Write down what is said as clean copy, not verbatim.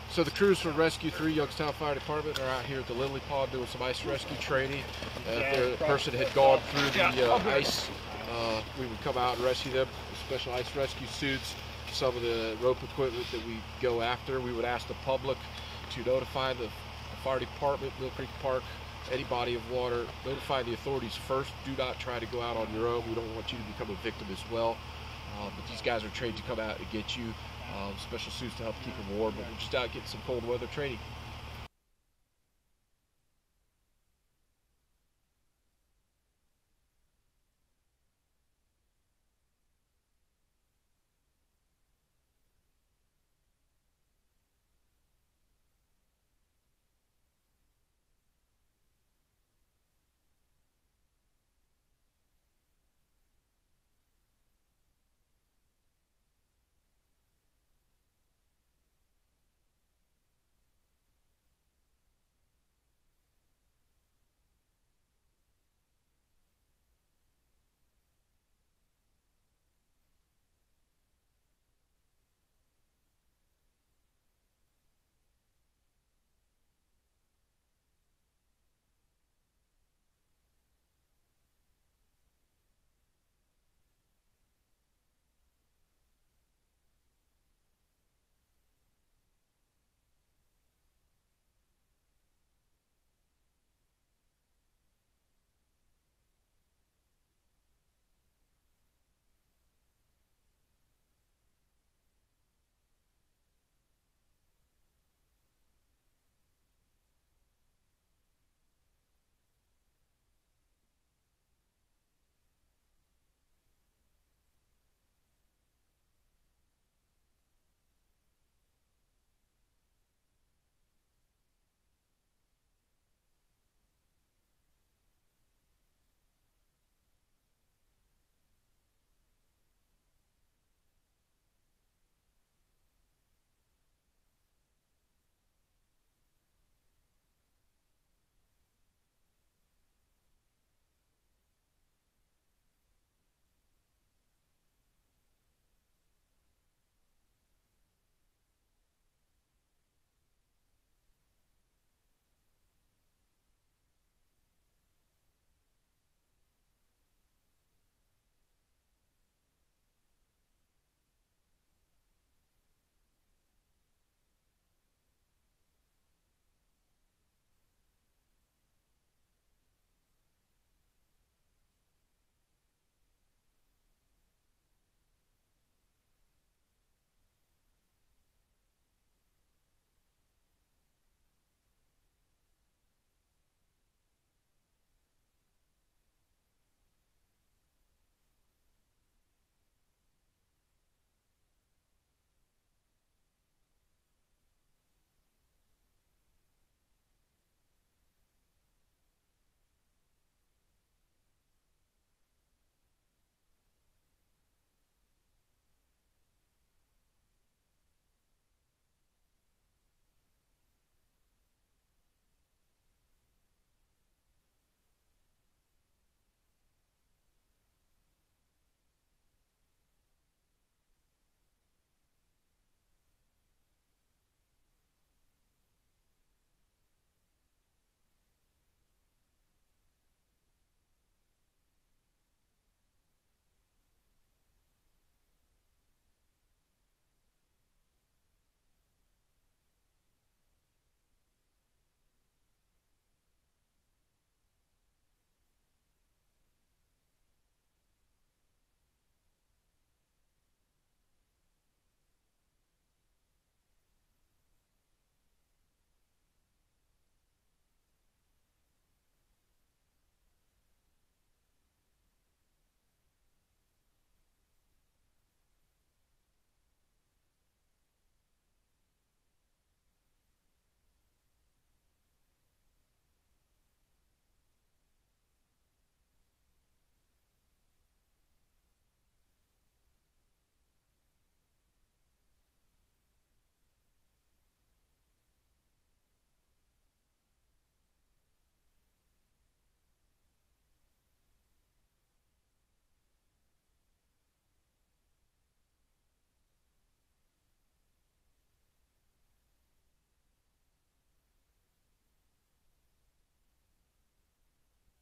So the crews from Rescue 3 Youngstown Fire Department are out here at the Lily Pond doing some ice rescue training. If the person had gone through the ice, we would come out and rescue them with special ice rescue suits. Some of the rope equipment that we go after, we would ask the public to notify the fire department, Mill Creek Park, any body of water, notify the authorities first. Do not try to go out on your own. We don't want you to become a victim as well. But these guys are trained to come out and get you. Special suits to help keep them warm, but we're just out getting some cold weather training.